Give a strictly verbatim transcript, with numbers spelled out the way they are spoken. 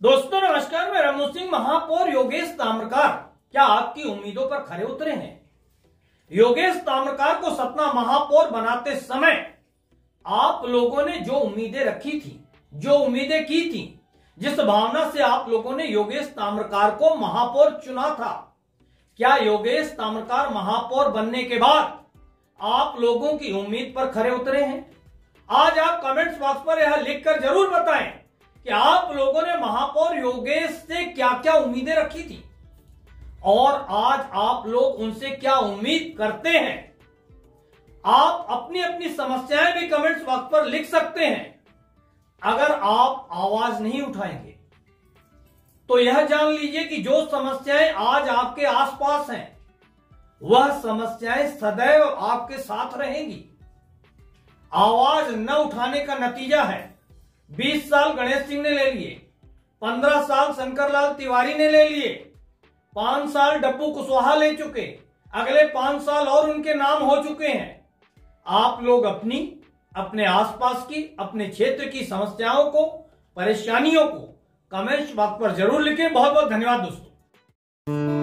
दोस्तों नमस्कार, मैं रमू सिंह। महापौर योगेश ताम्रकार क्या आपकी उम्मीदों पर खरे उतरे हैं? योगेश ताम्रकार को सतना महापौर बनाते समय आप लोगों ने जो उम्मीदें रखी थी, जो उम्मीदें की थी, जिस भावना से आप लोगों ने योगेश ताम्रकार को महापौर चुना था, क्या योगेश ताम्रकार महापौर बनने के बाद आप लोगों की उम्मीद पर खरे उतरे हैं? आज आप कमेंट्स बॉक्स पर यह लिखकर जरूर बताएं कि आप लोगों ने महापौर योगेश से क्या क्या उम्मीदें रखी थी और आज आप लोग उनसे क्या उम्मीद करते हैं। आप अपनी अपनी समस्याएं भी कमेंट्स बॉक्स पर लिख सकते हैं। अगर आप आवाज नहीं उठाएंगे तो यह जान लीजिए कि जो समस्याएं आज आपके आसपास हैं वह समस्याएं सदैव आपके साथ रहेंगी। आवाज न उठाने का नतीजा है बीस साल गणेश सिंह ने ले लिए, पंद्रह साल शंकरलाल तिवारी ने ले लिए, पांच साल डप्पू कुशवाहा ले चुके, अगले पांच साल और उनके नाम हो चुके हैं। आप लोग अपनी अपने आसपास की, अपने क्षेत्र की समस्याओं को, परेशानियों को कमेंट्स बॉक्स पर जरूर लिखें। बहुत बहुत धन्यवाद दोस्तों।